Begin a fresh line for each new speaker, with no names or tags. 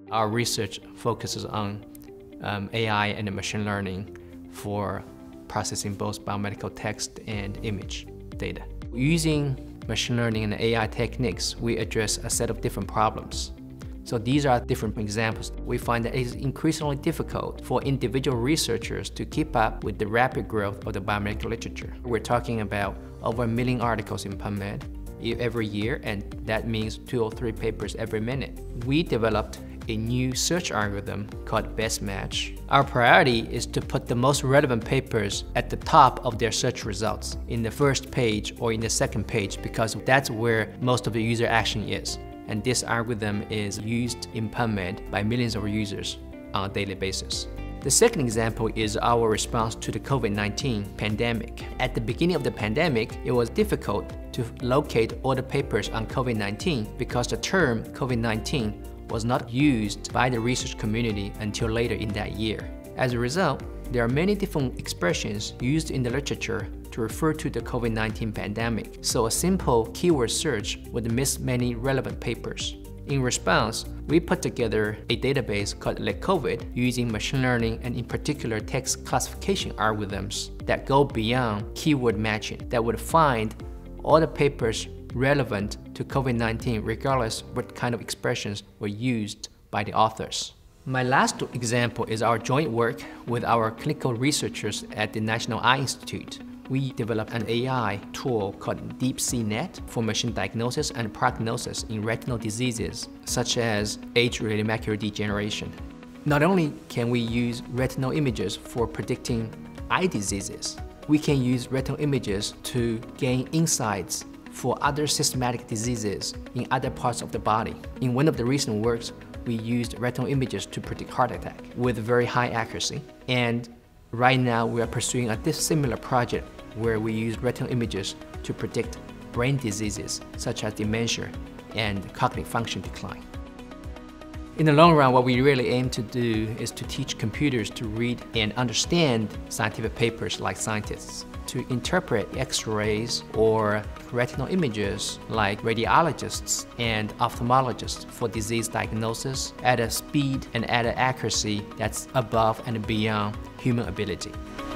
Our research focuses on AI and machine learning for processing both biomedical text and image data. Using machine learning and AI techniques, we address a set of different problems. So these are different examples. We find that it is increasingly difficult for individual researchers to keep up with the rapid growth of the biomedical literature. We're talking about over 1 million articles in PubMed every year, and that means 2 or 3 papers every minute. We developed a new search algorithm called Best Match. Our priority is to put the most relevant papers at the top of their search results, in the first page or in the second page, because that's where most of the user action is. And this algorithm is used in PubMed by millions of users on a daily basis. The second example is our response to the COVID-19 pandemic. At the beginning of the pandemic, it was difficult to locate all the papers on COVID-19 because the term COVID-19 was not used by the research community until later in that year. As a result, there are many different expressions used in the literature to refer to the COVID-19 pandemic, so a simple keyword search would miss many relevant papers. In response, we put together a database called LitCovid using machine learning and in particular text classification algorithms that go beyond keyword matching, that would find all the papers relevant to COVID-19 regardless what kind of expressions were used by the authors. My last example is our joint work with our clinical researchers at the National Eye Institute. We developed an AI tool called DeepSeeNet for machine diagnosis and prognosis in retinal diseases, such as age-related macular degeneration. Not only can we use retinal images for predicting eye diseases, we can use retinal images to gain insights for other systematic diseases in other parts of the body. In one of the recent works, we used retinal images to predict heart attack with very high accuracy. And right now, we are pursuing a dissimilar project where we use retinal images to predict brain diseases such as dementia and cognitive function decline. In the long run, what we really aim to do is to teach computers to read and understand scientific papers like scientists, to interpret X-rays or retinal images like radiologists and ophthalmologists for disease diagnosis at a speed and at an accuracy that's above and beyond human ability.